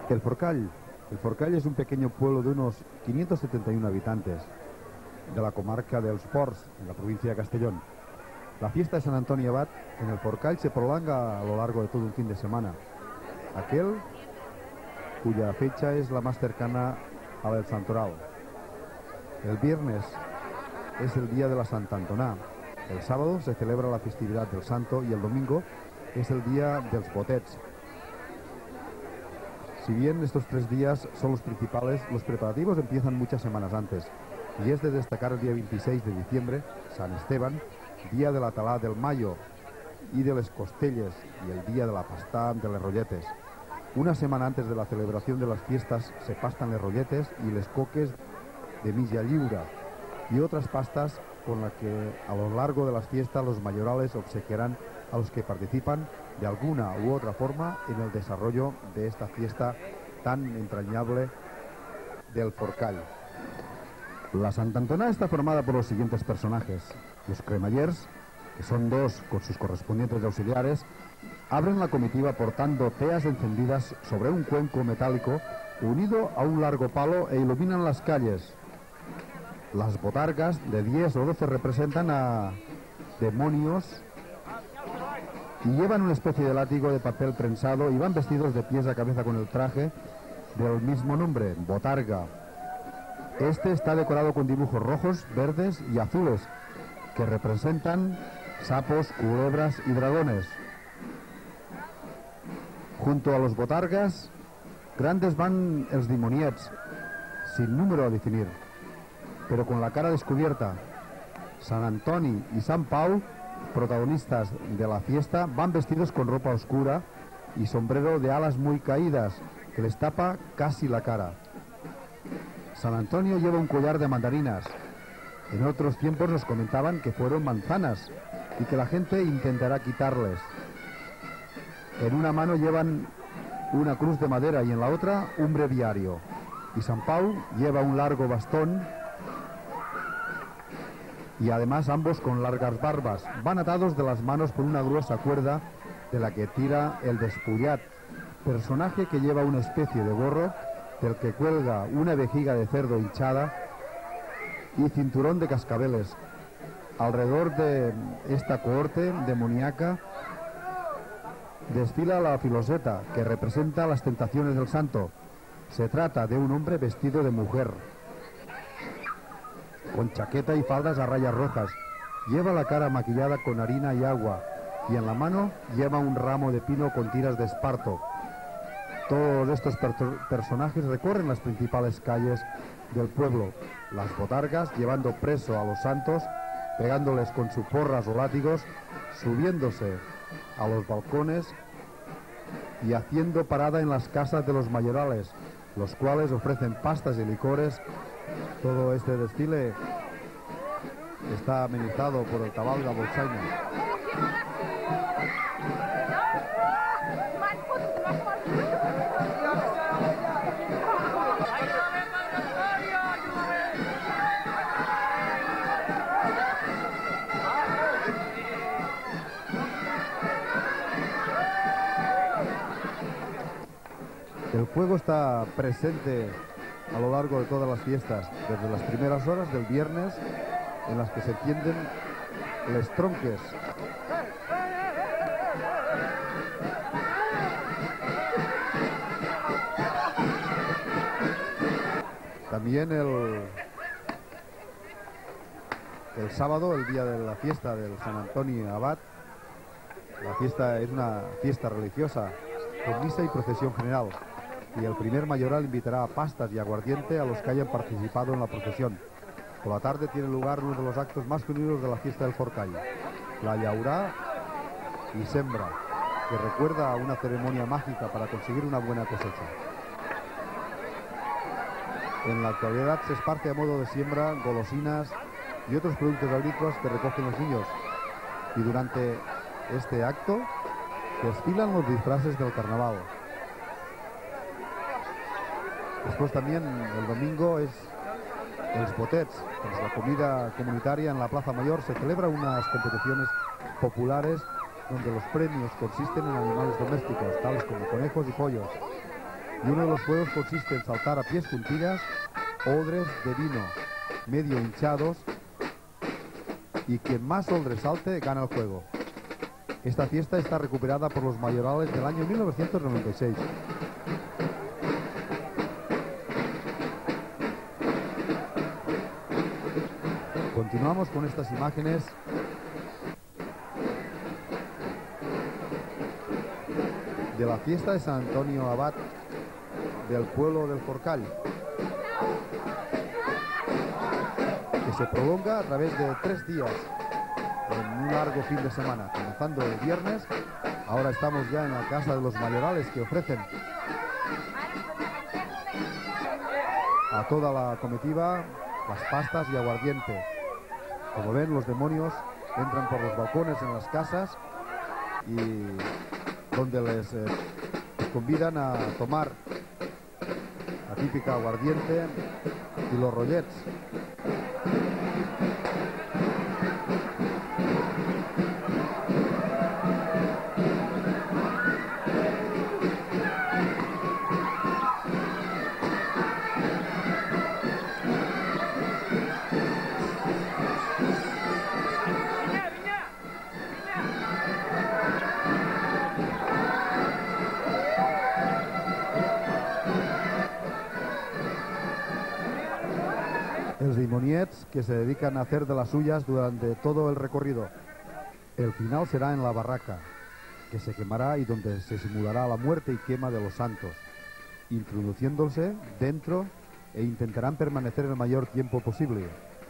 El Forcall. El Forcall es un pequeño pueblo de unos 571 habitantes de la comarca dels Ports, en la provincia de Castellón. La fiesta de Sant Antoni Abat en el Forcall se prolonga a lo largo de todo un fin de semana, aquel cuya fecha es la más cercana a la del Santoral. El viernes es el día de la Sant Antoná, el sábado se celebra la festividad del Santo y el domingo es el día dels Botets. Si bien estos 3 días son los principales, los preparativos empiezan muchas semanas antes, y es de destacar el día 26 de diciembre, San Esteban, día de la Talá del Mayo y de les Costelles, y el día de la pastá de les Rolletes. Una semana antes de la celebración de las fiestas se pastan les rolletes y les coques de milla lliura y otras pastas con las que a lo largo de las fiestas los mayorales obsequiarán a los que participan de alguna u otra forma en el desarrollo de esta fiesta tan entrañable del Forcall. La Sant Antoná está formada por los siguientes personajes. Los cremallers, que son 2 con sus correspondientes auxiliares, abren la comitiva portando teas encendidas sobre un cuenco metálico unido a un largo palo e iluminan las calles. Las botargas de 10 o 12 representan a demonios y llevan una especie de látigo de papel prensado y van vestidos de pies a cabeza con el traje del mismo nombre, botarga. Este está decorado con dibujos rojos, verdes y azules que representan sapos, culebras y dragones. Junto a los botargas grandes van els dimoniets, sin número a definir, pero con la cara descubierta. San Antoni y San Pau, protagonistas de la fiesta, van vestidos con ropa oscura y sombrero de alas muy caídas que les tapa casi la cara. San Antonio lleva un collar de mandarinas. En otros tiempos nos comentaban que fueron manzanas y que la gente intentará quitarles. En una mano llevan una cruz de madera y en la otra un breviario. Y San Pau lleva un largo bastón y además ambos con largas barbas. Van atados de las manos por una gruesa cuerda de la que tira el despullat, personaje que lleva una especie de gorro del que cuelga una vejiga de cerdo hinchada y cinturón de cascabeles. Alrededor de esta cohorte demoníaca desfila la filoseta, que representa las tentaciones del santo. Se trata de un hombre vestido de mujer, con chaqueta y faldas a rayas rojas. Lleva la cara maquillada con harina y agua, y en la mano lleva un ramo de pino con tiras de esparto. Todos estos personajes recorren las principales calles del pueblo, las botargas llevando preso a los santos, pegándoles con sus porras o látigos, subiéndose a los balcones y haciendo parada en las casas de los mayorales, los cuales ofrecen pastas y licores. Todo este desfile está amenizado por el cabalga bolsaina. El fuego está presente a lo largo de todas las fiestas, desde las primeras horas del viernes, en las que se encienden les tronques. También el sábado, el día de la fiesta del Sant Antoni Abat, la fiesta es una fiesta religiosa, con misa y procesión general. Y el primer mayoral invitará a pastas y aguardiente a los que hayan participado en la procesión. Por la tarde tiene lugar uno de los actos más genuinos de la fiesta del Forcall, la llaurà y sembra, que recuerda a una ceremonia mágica para conseguir una buena cosecha. En la actualidad se esparce a modo de siembra golosinas y otros productos agrícolas que recogen los niños. Y durante este acto desfilan los disfraces del carnaval. Después también el domingo es els Botets, tras la comida comunitaria en la Plaza Mayor se celebran unas competiciones populares donde los premios consisten en animales domésticos, tales como conejos y pollos. Y uno de los juegos consiste en saltar a pies juntillas odres de vino medio hinchados, y quien más odres salte gana el juego. Esta fiesta está recuperada por los mayorales del año 1996. Continuamos con estas imágenes de la fiesta de San Antonio Abad del pueblo del Forcall, que se prolonga a través de 3 días en un largo fin de semana, comenzando el viernes. Ahora estamos ya en la casa de los mayorales, que ofrecen a toda la comitiva las pastas y aguardiente. Como ven, los demonios entran por los balcones en las casas y donde les convidan a tomar la típica aguardiente y los rollets. Els dimoniets, que se dedican a hacer de las suyas durante todo el recorrido. El final será en la barraca, que se quemará y donde se simulará la muerte y quema de los santos, introduciéndose dentro e intentarán permanecer el mayor tiempo posible.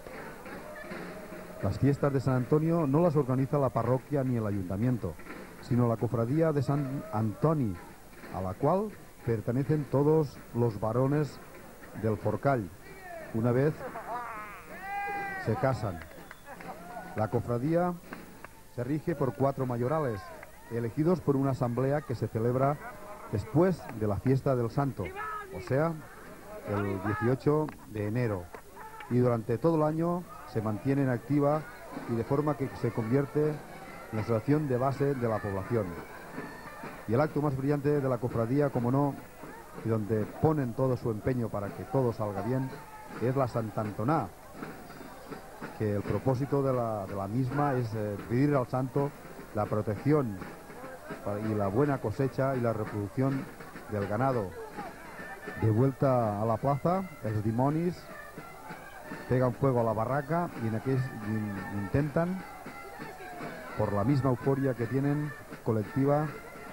Las fiestas de San Antonio no las organiza la parroquia ni el ayuntamiento, sino la cofradía de San Antoni, a la cual pertenecen todos los varones del Forcall. Una vez se casan. La cofradía se rige por 4 mayorales, elegidos por una asamblea que se celebra después de la fiesta del Santo, o sea, el 18 de enero. Y durante todo el año se mantienen activa y de forma que se convierte en la asociación de base de la población. Y el acto más brillante de la cofradía, como no, y donde ponen todo su empeño para que todo salga bien, es la Santa Antoná, que el propósito de la misma es pedir al santo la protección y la buena cosecha y la reproducción del ganado. De vuelta a la plaza, els dimonis pegan fuego a la barraca y en aquel intentan, por la misma euforia que tienen colectiva,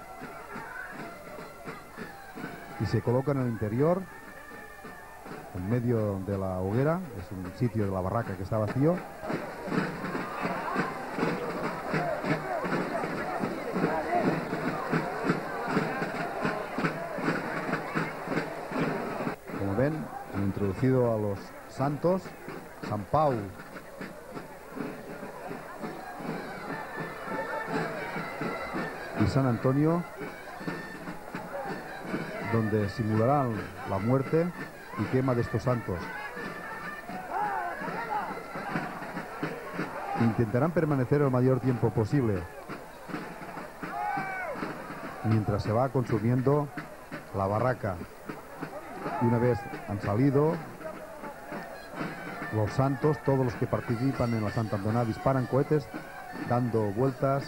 y se colocan en el interior, en medio de la hoguera. Es un sitio de la barraca que está vacío. Como ven, han introducido a los santos, San Pau y San Antonio, donde simularán la muerte y quema de estos santos. Intentarán permanecer el mayor tiempo posible mientras se va consumiendo la barraca. Y una vez han salido, los santos, todos los que participan en la Santa Antoná, disparan cohetes dando vueltas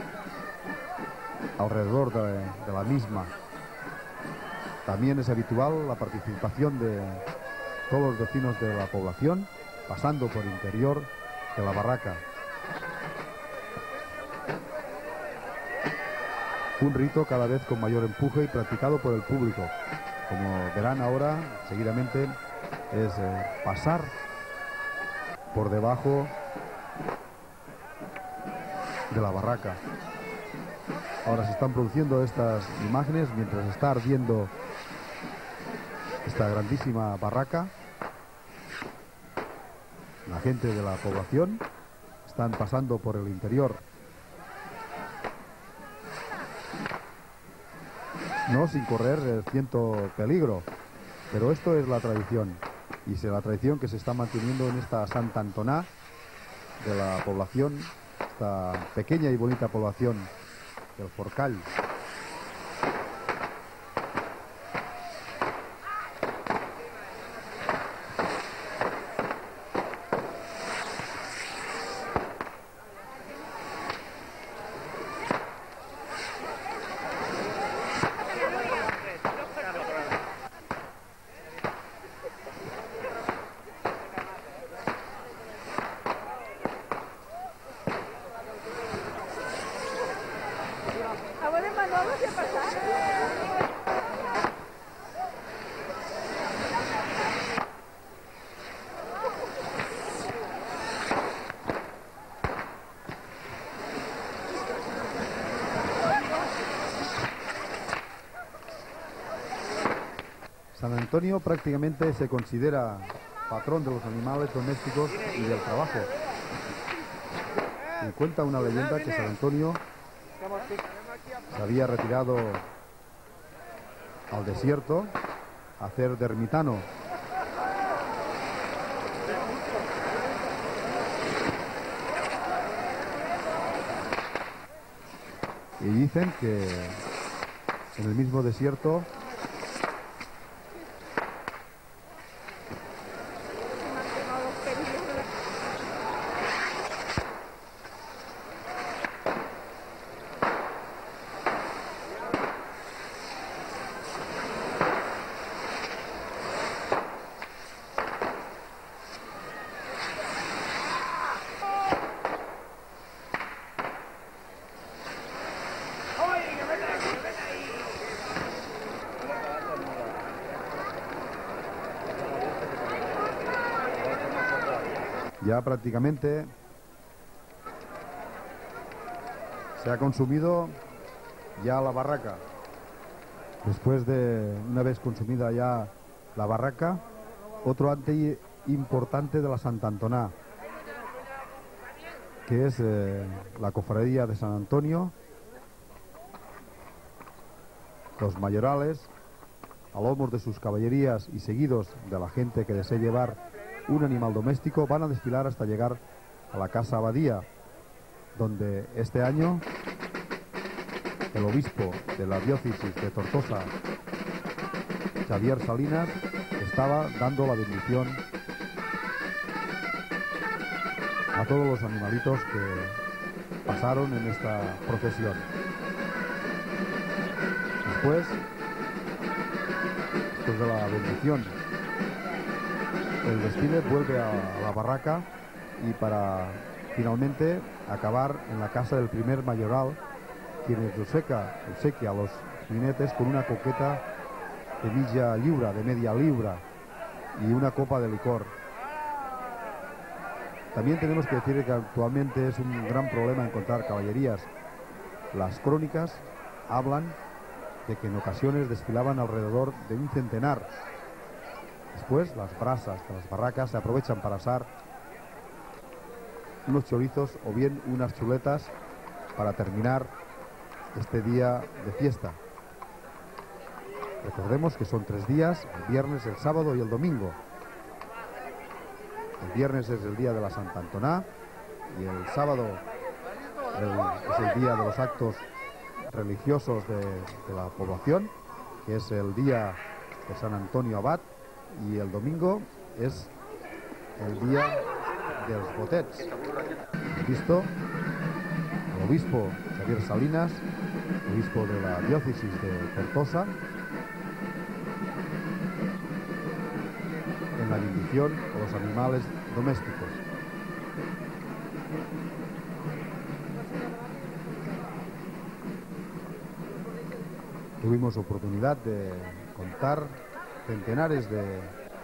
alrededor de la misma. También es habitual la participación de todos los vecinos de la población, pasando por el interior de la barraca. Un rito cada vez con mayor empuje y practicado por el público. Como verán ahora, seguidamente, es pasar por debajo de la barraca. Ahora se están produciendo estas imágenes mientras está ardiendo esta grandísima barraca. La gente de la población están pasando por el interior, no sin correr cierto peligro, pero esto es la tradición, y es la tradición que se está manteniendo en esta Santa Antoná de la población, esta pequeña y bonita población del Forcall. Abuelo Manolo, ¿qué pasa? San Antonio prácticamente se considera patrón de los animales domésticos y del trabajo. Y cuenta una leyenda que San Antonio se había retirado al desierto a hacer de ermitano. Y dicen que en el mismo desierto ya prácticamente se ha consumido ya la barraca. Después de una vez consumida ya la barraca, otro ante importante de la Sant Antoná, que es la cofradía de San Antonio. Los mayorales, a lomos de sus caballerías y seguidos de la gente que desee llevar un animal doméstico, van a desfilar hasta llegar a la Casa Abadía, donde este año el obispo de la diócesis de Tortosa, Xavier Salinas, estaba dando la bendición a todos los animalitos que pasaron en esta procesión. Después de la bendición, el desfile vuelve a la barraca y para finalmente acabar en la casa del primer mayoral, quien obsequia a los jinetes con una coqueta de media libra y una copa de licor. También tenemos que decir que actualmente es un gran problema encontrar caballerías. Las crónicas hablan de que en ocasiones desfilaban alrededor de un centenar. Después las brasas de las barracas se aprovechan para asar unos chorizos o bien unas chuletas para terminar este día de fiesta. Recordemos que son 3 días, el viernes, el sábado y el domingo. El viernes es el día de la Sant Antoná y el sábado es el día de los actos religiosos de la población, que es el día de San Antonio Abad, y el domingo es el día de los botets. Visto el obispo Xavier Salinas, obispo de la diócesis de Tortosa, en la bendición a los animales domésticos. Tuvimos oportunidad de contar centenares de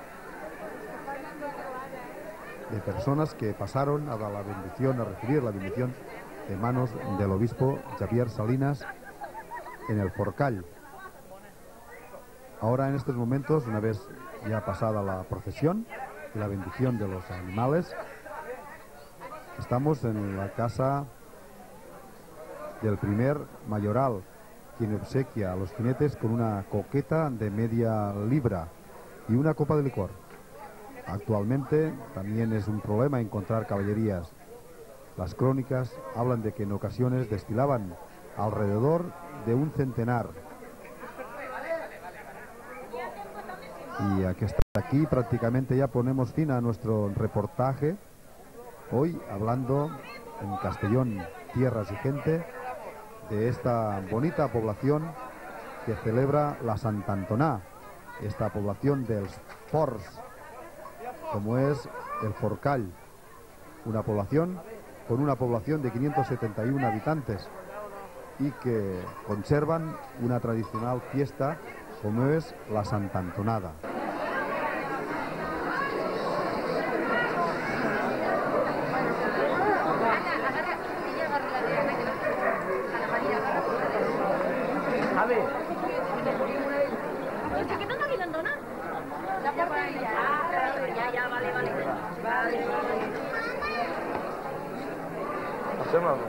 personas que pasaron a dar la bendición, a recibir la bendición de manos del obispo Xavier Salinas en el Forcall. Ahora, en estos momentos, una vez ya pasada la procesión y la bendición de los animales, estamos en la casa del primer mayoral, quien obsequia a los jinetes con una coqueta de media libra y una copa de licor. Actualmente también es un problema encontrar caballerías. Las crónicas hablan de que en ocasiones desfilaban alrededor de un centenar. Y hasta aquí prácticamente ya ponemos fin a nuestro reportaje, hoy hablando en Castellón, tierras y gente, de esta bonita población que celebra la Sant Antoná, esta población dels Forts, como es el Forcall, una población con una población de 571 habitantes, y que conservan una tradicional fiesta como es la Santa Antonada. Hacemos